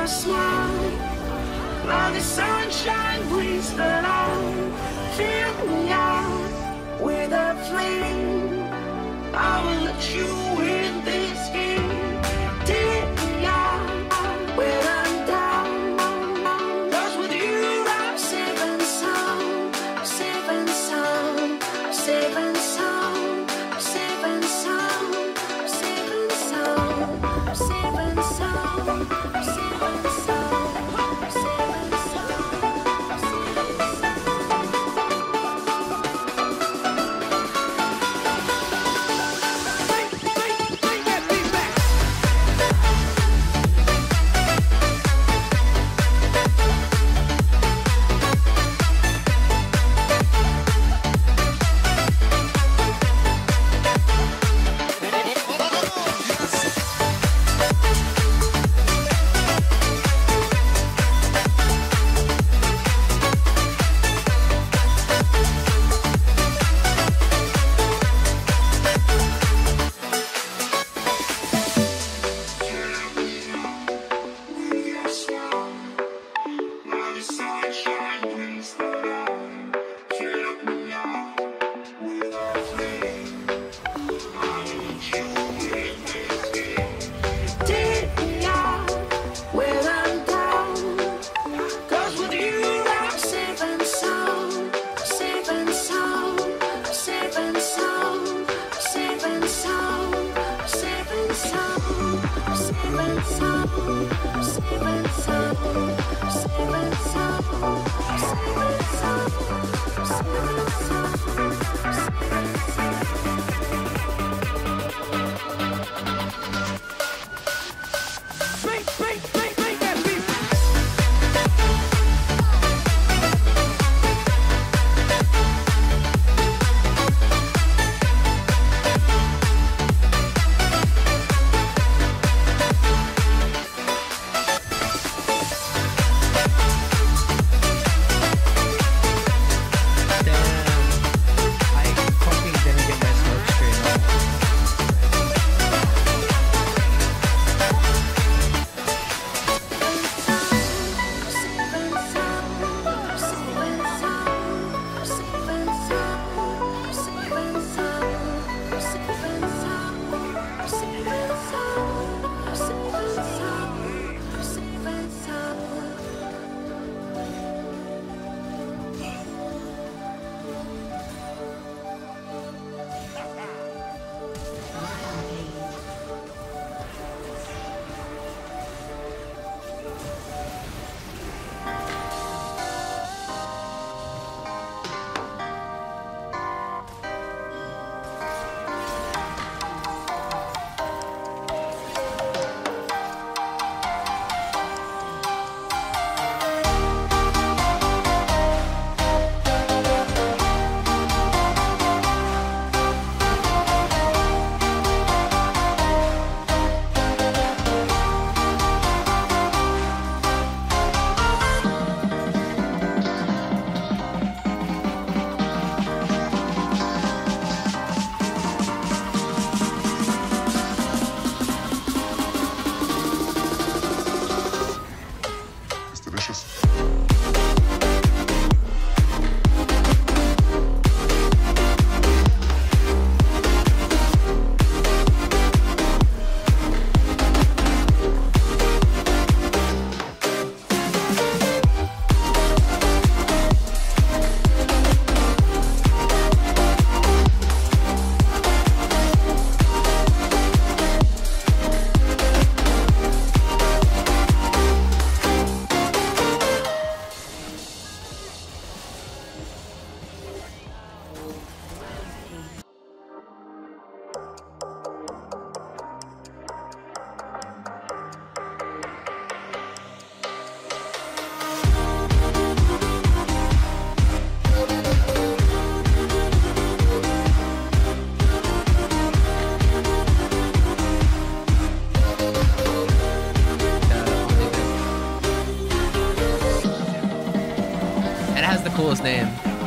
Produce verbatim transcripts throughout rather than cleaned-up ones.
a smile, while the sunshine brings the light. Fill me out with a flame, I will let you in this game. Take me out when I'm down, 'cause with you I'm safe and sound, safe and sound, safe and sound, safe and sound, safe and sound, safe and sound, safe and sound, safe and sound. coolest name.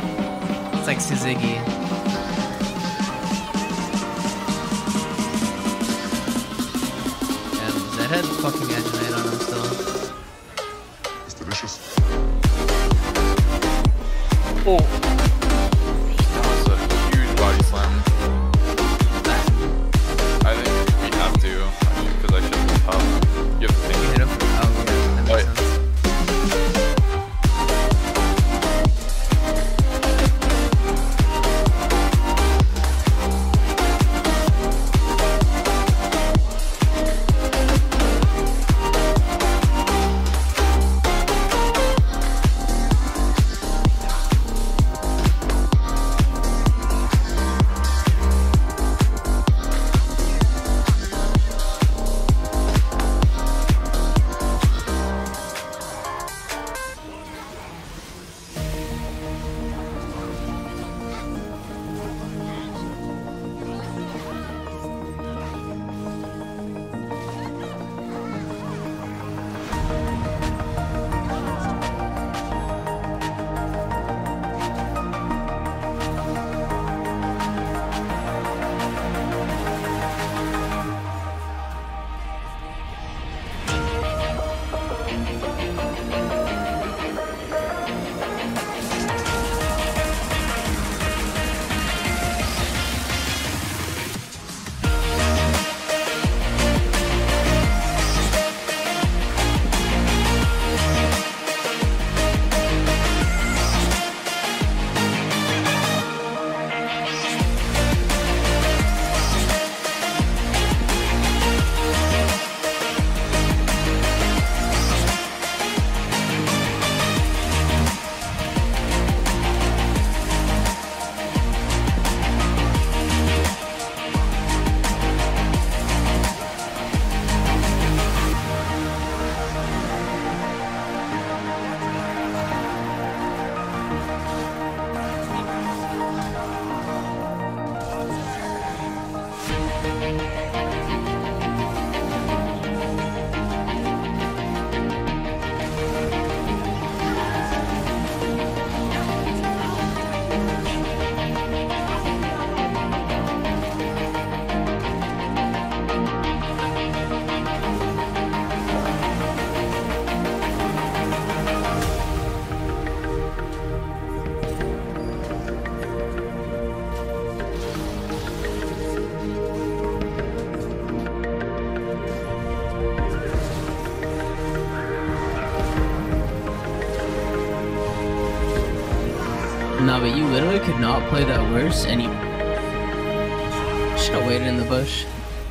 It's like Suzuki. And Zed had fucking Edge Knight on him still. Oh! That was a huge body slam. I think we have to, actually, because I shouldn't be top. You have to think. You hit him? Oh, yeah, that makes Wait. sense. Nah, but you literally could not play that worse, and you should have waited in the bush.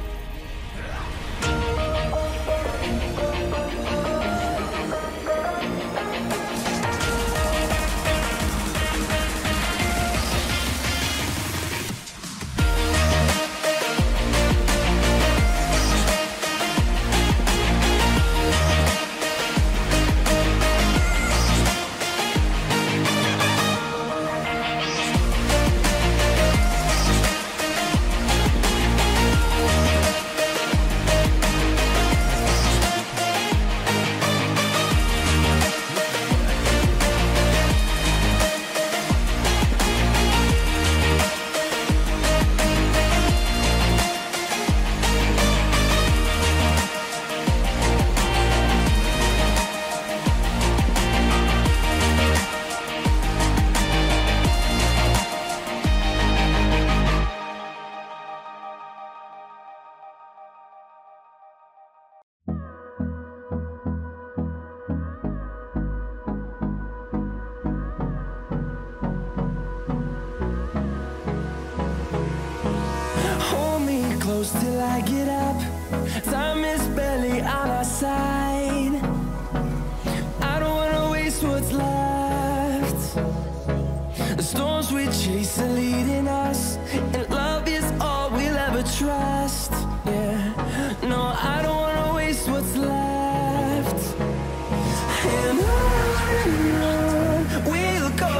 Till I get up, time is barely on our side. I don't wanna waste what's left. The storms we chase are leading us, and love is all we'll ever trust. Yeah, no, I don't wanna waste what's left. And on and on we'll go,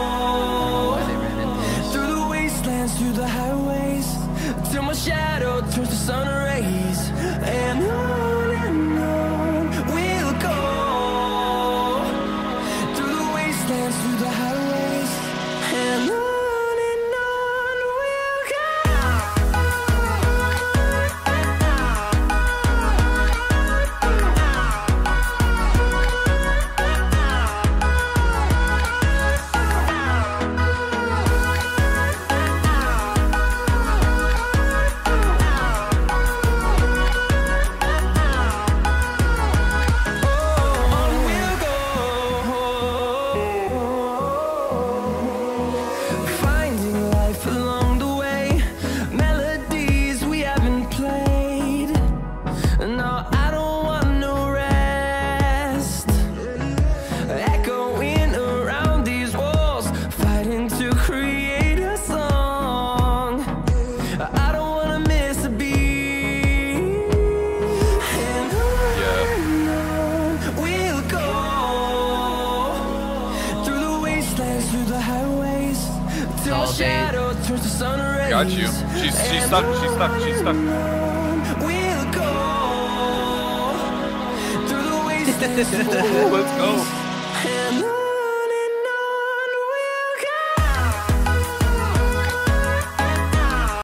through the wastelands, through the highways, till my shadow turns to sun rays. And on and on we'll go, through the wastelands, through the highways. And on and on got you. She's she's stuck. She's stuck. She's stuck. We'll go through the wastelands. Ooh, let's go. And